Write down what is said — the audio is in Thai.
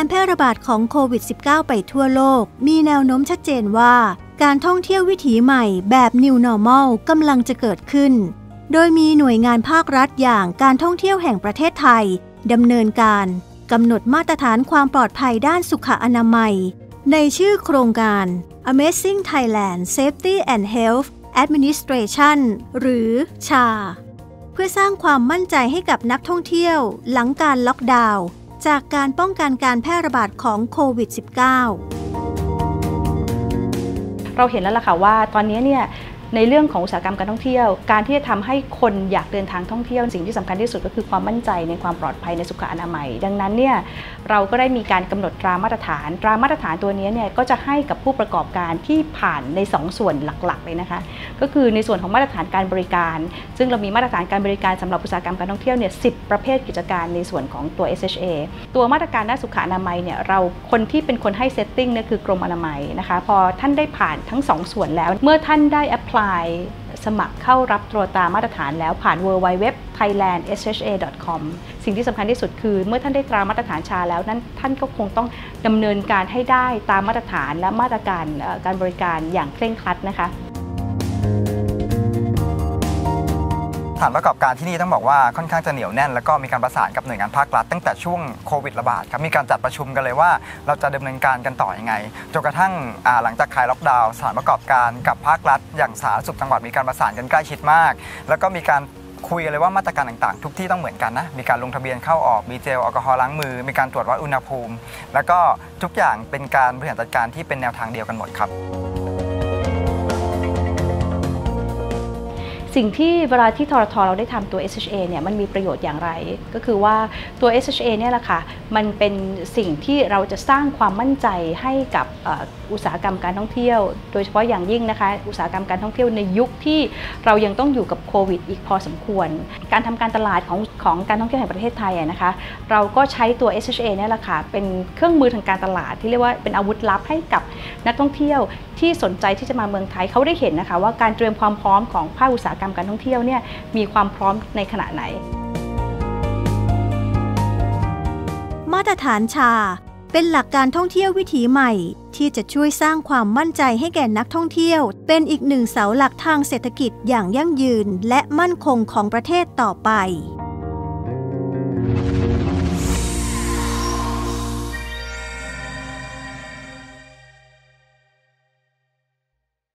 แพร่ระบาดของโควิด -19 ไปทั่วโลกมีแนวโน้มชัดเจนว่าการท่องเที่ยววิถีใหม่แบบ New Normal กำลังจะเกิดขึ้นโดยมีหน่วยงานภาครัฐอย่างการท่องเที่ยวแห่งประเทศไทยดำเนินการกำหนดมาตรฐานความปลอดภัยด้านสุขอนามัยในชื่อโครงการ Amazing Thailand Safety and Health Administration หรือชาเพื่อสร้างความมั่นใจให้กับนักท่องเที่ยวหลังการล็อกดาวน์จากการป้องกันการแพร่ระบาดของโควิด -19 เราเห็นแล้วล่ะค่ะว่าตอนนี้เนี่ยในเรื่องของอุตสาหกรรมการท่องเที่ยวการที่จะทำให้คนอยากเดินทางท่องเที่ยวสิ่งที่สำคัญที่สุดก็คือความมั่นใจในความปลอดภัยในสุขอนามัยดังนั้นเนี่ยเราก็ได้มีการกำหนดตรามาตรฐานตัวนี้เนี่ยก็จะให้กับผู้ประกอบการที่ผ่านใน2 ส่วนหลักๆเลยนะคะก็คือในส่วนของมาตรฐานการบริการซึ่งเรามีมาตรฐานการบริการสำหรับอุตสาหกรรมการท่องเที่ยวเนี่ย10 ประเภทกิจการในส่วนของตัว SHA ตัวมาตรการด้านสุขอนามัยเนี่ยเราคนที่เป็นคนให้เซตติ้งเนี่ยคือกรมอนามัยนะคะพอท่านได้ผ่านทั้ง2 ส่วนแล้วเมื่อท่านได้ applyสมัครเข้ารับตัวตามมาตรฐานแล้วผ่าน www.thailandshha.com สิ่งที่สำคัญที่สุดคือเมื่อท่านได้ตรามาตรฐานชาแล้วนั้นท่านก็คงต้องดำเนินการให้ได้ตามมาตรฐานและมาตรการการบริการอย่างเคร่งครัดนะคะสถานประกอบการที่นี่ต้องบอกว่าค่อนข้างจะเหนียวแน่นแล้วก็มีการประสานกับหน่วยงานภาครัฐตั้งแต่ช่วงโควิดระบาดครับมีการจัดประชุมกันเลยว่าเราจะดำเนินการกันต่อยังไงจนกระทั่งหลังจากคลายล็อกดาวน์สถานประกอบการกับภาครัฐอย่างสาธารณสุขจังหวัดมีการประสานกันใกล้ชิดมากแล้วก็มีการคุยกันเลยว่ามาตรการต่างๆทุกที่ต้องเหมือนกันนะมีการลงทะเบียนเข้าออกมีเจลแอลกอฮอล์ล้างมือมีการตรวจวัดอุณหภูมิแล้วก็ทุกอย่างเป็นการบริหารจัดการที่เป็นแนวทางเดียวกันหมดครับสิ่งที่เวลาที่ทรท.เราได้ทำตัว SHA เนี่ยมันมีประโยชน์อย่างไรก็คือว่าตัว SHA เนี่ยแหละค่ะมันเป็นสิ่งที่เราจะสร้างความมั่นใจให้กับอุตสาหกรรมการท่องเที่ยวโดยเฉพาะอย่างยิ่งนะคะอุตสาหกรรมการท่องเที่ยวในยุคที่เรายังต้องอยู่กับโควิดอีกพอสมควรการทำการตลาดของการท่องเที่ยวแห่งประเทศไทยนะคะเราก็ใช้ตัว SHA เนี่ยแหละค่ะเป็นเครื่องมือทางการตลาดที่เรียกว่าเป็นอาวุธลับให้กับนักท่องเที่ยวที่สนใจที่จะมาเมืองไทยเขาได้เห็นนะคะว่าการเตรียมความพร้อมของภาคอุตสาหกรรมการท่องเที่ยวเนี่ยมีความพร้อมในขณะไหนมาตรฐานชาเป็นหลักการท่องเที่ยววิถีใหม่ที่จะช่วยสร้างความมั่นใจให้แก่นักท่องเที่ยวเป็นอีกหนึ่งเสาหลักทางเศรษฐกิจอย่างยั่งยืนและมั่นคงของประเทศต่อไป